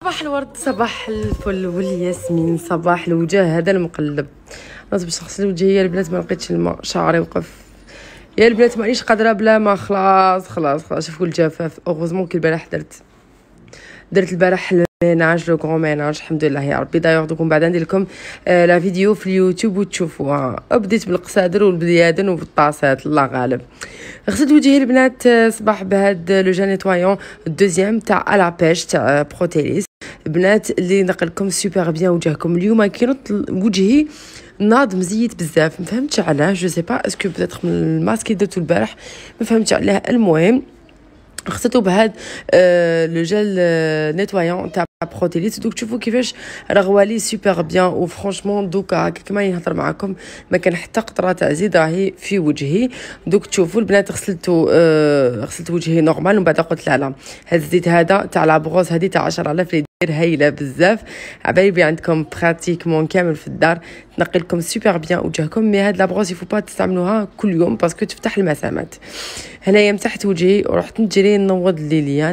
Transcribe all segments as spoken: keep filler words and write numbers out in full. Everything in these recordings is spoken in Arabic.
صباح الورد، صباح الفل والياسمين، صباح الوجه هذا المقلب. انا باش نغسل وجهي يا البنات ما لقيتش الماء، شعري وقف يا البنات، مانيش قادره بلا ما. خلاص خلاص خلاص شوفوا الجفاف. اوغوزمون كي البارح درت درت البارح الميناج، لو كغون ميناج، الحمد لله يا ربي. دايوغ دوك من بعد ندير لكم آه لا فيديو في اليوتيوب وتشوفوها. بديت بالقصادر والبديادن وبالطاسات، الله غالب. غسلت وجهي البنات صباح بهاد لو جان نيتوايون الدوزيام تاع الا بيش تاع بروتيليس بنات، اللي نقل لكم سوبر بيان وجهكم. اليوم كي وجهي ناض مزيت بزاف، ما فهمتش علاه، جو سي با اسكو بيتيتر من الماسك درتو البارح، ما فهمتش علاه. المهم غسلته بهاد آه لو جيل آه نيتوايون تاع بروتيليس. دوك تشوفوا كيفاش رغوالي سوبر بيان. وفرانشمون دوكا كما نهضر معكم ما كان حتى قطره تاع زيت راهي في وجهي. دوك تشوفوا البنات غسلته آه غسلت وجهي نورمال، ومن بعد قلت لا لا هاد الزيت هذا تاع لابغوز هذه تاع عشرة آلاف اللي دير هايله بزاف، عبالي بلي عندكم براتيكمون كامل في الدار تنقي لكم سوبر بيان وجهكم. مي هاد لابغوز يفو با تستعملوها كل يوم باسكو تفتح المسامات. هنايا مسحت وجهي ورحت نجري نوض ليليان.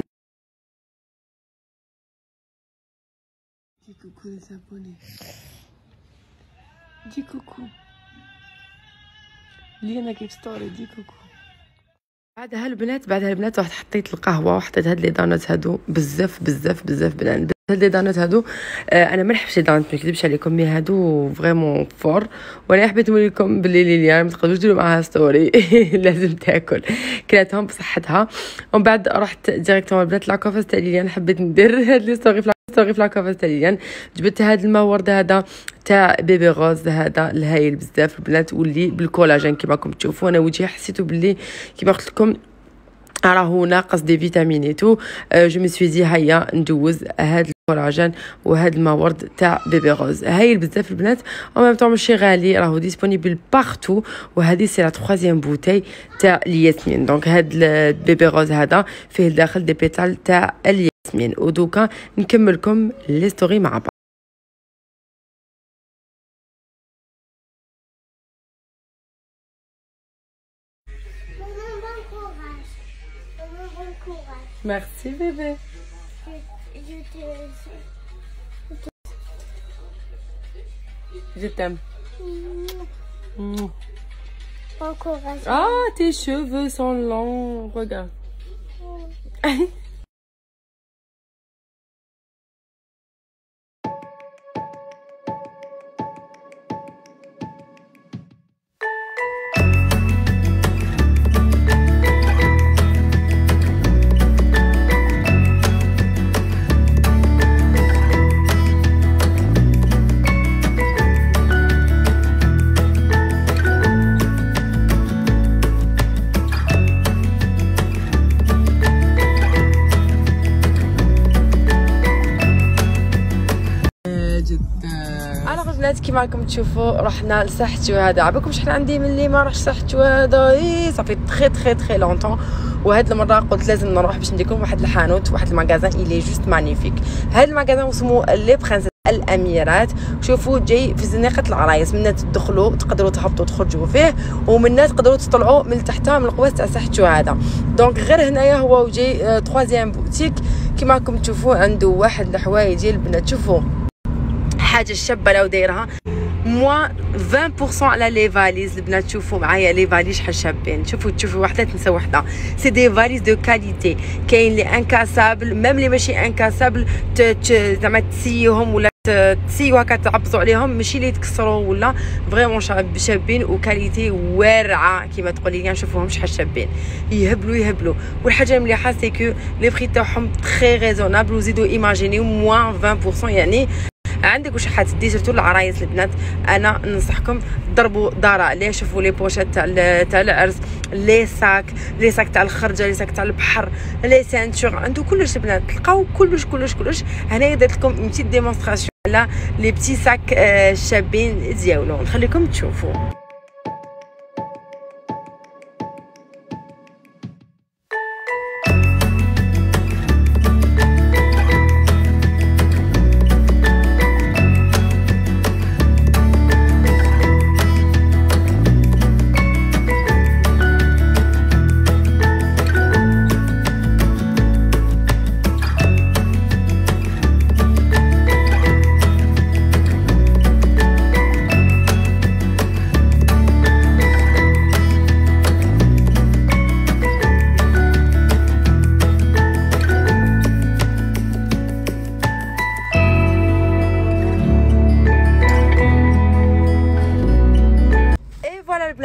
دي كوكو les abonnés. دي كوكو لينا كيف ستوري. دي كوكو. بعدها البنات بعدها البنات رحت حطيت القهوه وحطيت هاد لي دانوت هادو بزاف بزاف بزاف بنات. هاد لي دانوت هادو آه انا ما نحبش لي دانوت، ما نكذبش عليكم، مي هادو فريمون فور. وانا حبيت نوري لكم بلي ليليان ما تقدروش ديروا معاها ستوري لازم تاكل. كلاتهم بصحتها. ومن بعد رحت ديريكتومون البنات لاكوفاس تاع ليليان، حبيت ندير هاد لي ستوري في ستوري في لاكوفاس تاع ليليان. جبت هاد الماء ورد هذا تاع بيبي غوز هذا الهايل بزاف البنات، واللي بالكولاجين كيما راكم تشوفوا. انا وجهي حسيتو بلي كيما قلت لكم راهو ناقص دي فيتامين تو. أه جو مي سوي دي هيا ندوز هاد الكولاجين وهاد الماء ورد تاع بيبي غوز هايل بزاف البنات. او ميم طون ماشي غالي، راهو ديسپونيبل بارتو. وهذه سي لا تروازيام بوتاي تاع الياسمين. دونك هاد بيبي غوز هذا فيه الداخل دي بيتال تاع الياسمين. ودوكا نكملكم لي ستوري مع بعض. Merci bébé. Je, je, te... Je t'aime. Mmh. Bon courage. Ah, tes cheveux sont longs, regarde. Mmh. كيما راكم تشوفوا رحنا لساحتو هذا. عباكم شحال عندي ملي ما رحتش ساحتو هذا، اي صافي تري تري تري لونطون. وهاد المره قلت لازم نروح باش ندير لكم واحد الحانوت، واحد المغازان اللي جوست مانيفيك. هاد المغازان اسمه لي برنسيس الاميرات. شوفوا جاي في زنيقه العرايس، منا تدخلوا تقدروا تهبطوا تخرجوا فيه، ومنا تقدروا تطلعوا من تحت من القواس تاع ساحتو هذا. دونك غير هنايا هو جاي تروازيام بوتيك كيما راكم تشوفوا. عنده واحد الحوايج ديال البنات، شوفوا حاجه شابه لو دايرها موا عشرين بالمية على لي فاليز البنات. شوفوا معايا لي فاليز شحال شابين. شوفوا تشوفوا وحده تنسى وحده. سي دي فاليز دو كاليتي، كاين لي انكاسابل ميم لي ماشي انكاسابل، زعما تسيوهم ولا تسيو هكا تعبطوا عليهم، ماشي اللي يتكسروا ولا فريمون شابين وكاليتي واعره كيما تقول لي. نشوفوهم شحال شابين، يهبلوا يهبلوا. والحاجه المليحه سي كو لي بري تاعهم تري ريزونابل. وزيدوا ايماجينيو موا عشرين بالمية، يعني عندك واش حتدي سيرتو العرايس البنات. انا ننصحكم ضربوا دارا ليه. شوفوا لي بوشات تاع تاع العرس، لي ساك لي ساك تاع الخرجه، لي ساك تاع البحر، لي سانتور، عنده كلش البنات. تلقاو كلش كلش كلش. هنايا درت لكم اون بتيت ديمونستراسيون على لي بتي ساك شابين ديالو، نخليكم تشوفوا.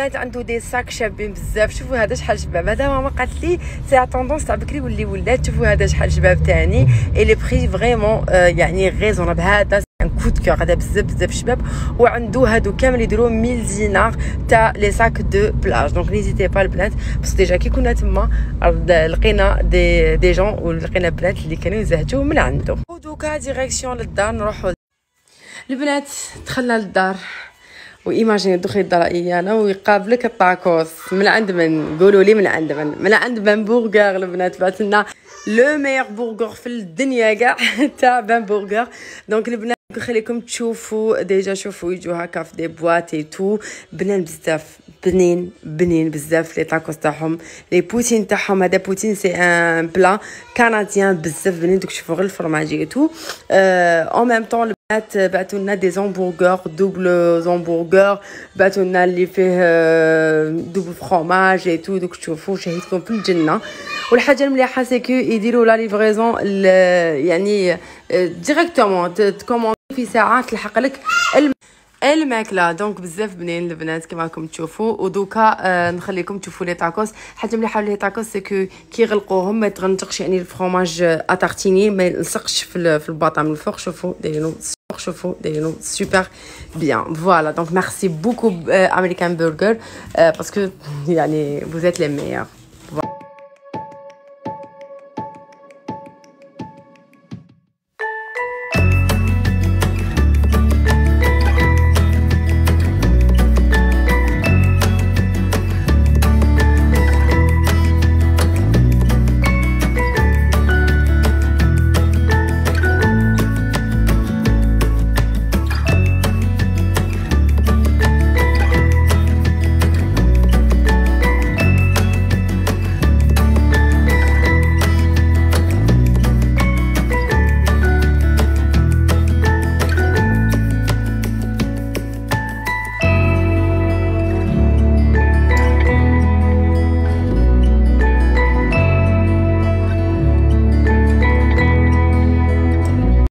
البنات عنده دي ساك شابين بزاف. شوفوا هذا شحال شباب. هذا ماما قالت لي سي طوندونس تاع بكري واللي ولات. شوفوا هذا شحال شباب ثاني اي لي بري فريمون يعني ريزونابل. هذا ان كود كور هذا بزاف بزاف شباب. وعنده هادو كامل يديروا مية دينار تاع لي ساك دو بلاج. دونك نيزيتي با البنات بس ديجا كي كنا تما لقينا دي دي جون ولقينا بنات اللي كانوا يزهتوا من عنده. ودوكا ديريكسيون للدار نروحوا. البنات دخلنا للدار وايماجيني دخلي الدار انا ويقابلك الطاكوس من عند من؟ قولوا لي من عند من؟ من عند بان برجر. البنات بعث لنا لو ميور برجر في الدنيا كاع تاع بان برجر. دونك البنات نخليكم تشوفوا ديجا. شوفوا يجوا هكا في دي بواط اي تو بنين بزاف بنين بنين بزاف لي طاكوس تاعهم لي بوتين تاعهم. هذا بوتين سي ان بلا كنديان بزاف بنين. دوك شوفوا غير الفرماج اي تو اون ميم طون. بعثوا لنا دي زامبورغر دوبل زامبورغر. بعثوا لنا اللي فيه دوبل فرomage اي تو. دوك تشوفوا شهيتكم في الجنه. والحاجه المليحه سي كو يديروا لا ليفريزون يعني ديريكتومون تكوموند في ساعه تلحق لك الماكله. دونك بزاف بنين البنات كما راكم تشوفوا. ودوكا آه نخليكم تشوفوا لي طاكوس. حاجه مليحه لي طاكوس سي كو كي يغلقوهم ما يتغنطقش يعني الفرomage اتارتيني ما يلصقش في في الباطه من الفوق. شوفوا دايرينو شوفوا دايرينو سوبر بيان. فوالا دونك ميرسي بوكو امريكان برجر باسكو يعني vous êtes les meilleurs.